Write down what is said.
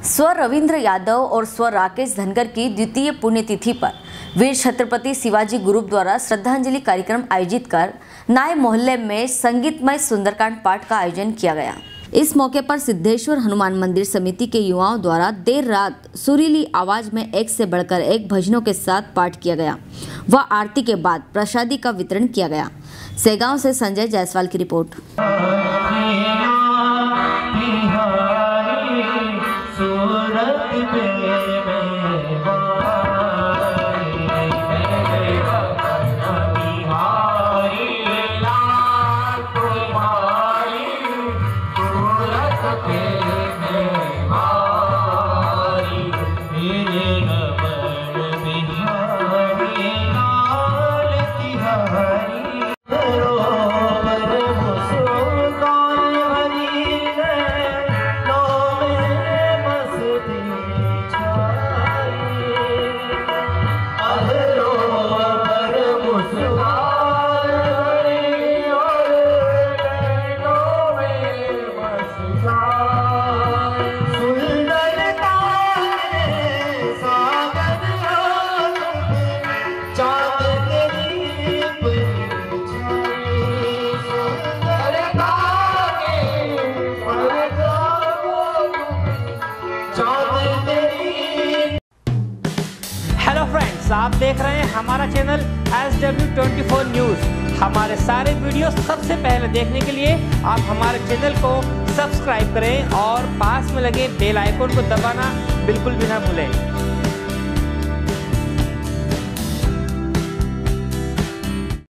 स्व रविंद्र यादव और स्व राकेश धनगर की द्वितीय पुण्यतिथि पर वीर छत्रपति शिवाजी ग्रुप द्वारा श्रद्धांजलि कार्यक्रम आयोजित कर नाय मोहल्ले में संगीतमय सुंदरकांड पाठ का आयोजन किया गया। इस मौके पर सिद्धेश्वर हनुमान मंदिर समिति के युवाओं द्वारा देर रात सुरीली आवाज में एक से बढ़कर एक भजनों के साथ पाठ किया गया व आरती के बाद प्रसादी का वितरण किया गया। सेगांव से संजय जायसवाल की रिपोर्ट। हेलो फ्रेंड्स, आप देख रहे हैं हमारा चैनल SW24 न्यूज़। हमारे सारे वीडियो सबसे पहले देखने के लिए आप हमारे चैनल को सब्सक्राइब करें और पास में लगे बेल आइकन को दबाना बिल्कुल भी ना भूलें।